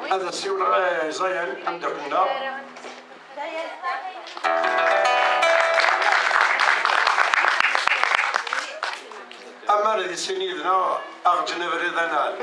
هذا السيول زين عندكنا أما الذي سنيدنا أغجنا بريدنا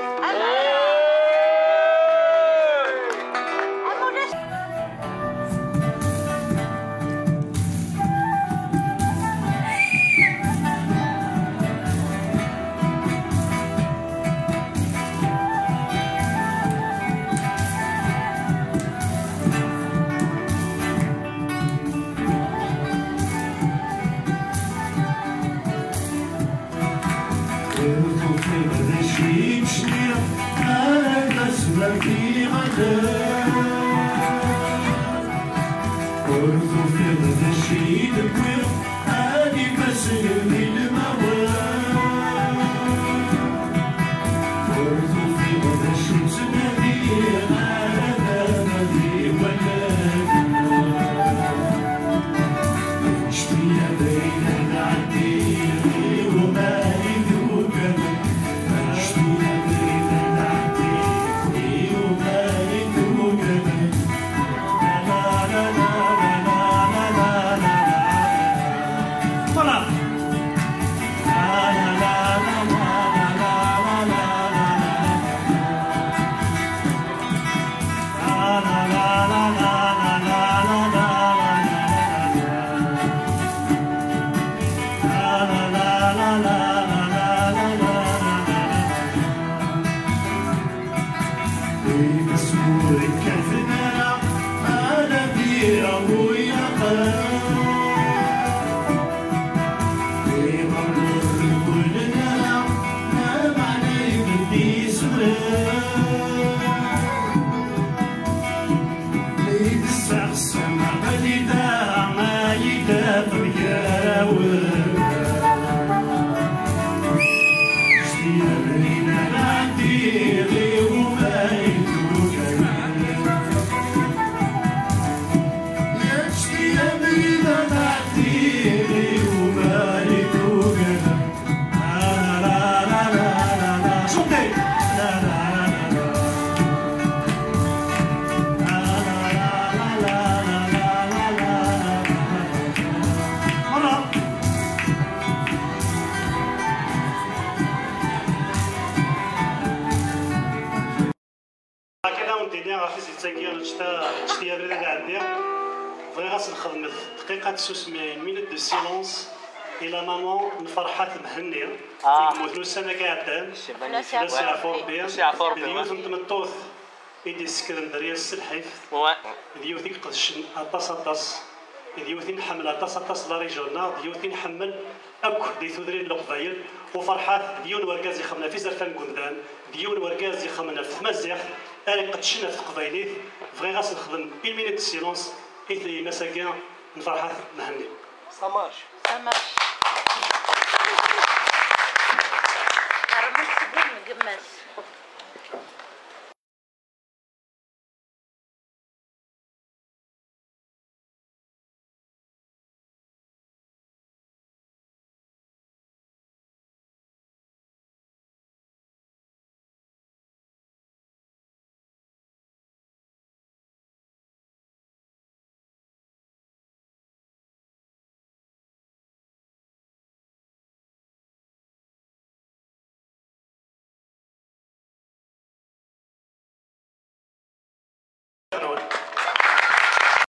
minute de silence et la maman نفرحات مهنية يموتوا السنة قاعدين ناس يعفور بهم اليوث متمطوث يدي اسكندرية السلحيف اليوث يقدش أطاس اليوث نحمل أطاس لا ريجونا اليوث نحمل أكو دي ثودرين لقبايل وفرحات ديون ورقاز يخمنا في زرفان قندان ديون ورقاز يخمنا في مزيخ أنا قد شنا في قبايليت فغي غاس نخدم 1 minute de silence إثني مساكين نفرحات مهني Ça marche. Ça marche.